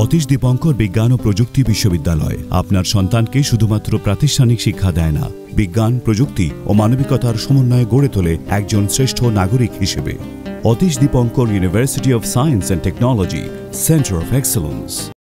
অতীশ দীপঙ্কর বিজ্ঞান ও প্রযুক্তি বিশ্ববিদ্যালয় আপনার সন্তানকে শুধুমাত্র প্রাতিষ্ঠানিক শিক্ষা দেয় না, বিজ্ঞান, প্রযুক্তি ও মানবিকতার সমন্বয়ে গড়ে তোলে একজন শ্রেষ্ঠ নাগরিক হিসেবে। Atish Dipankar university of science and technology, centre of excellence.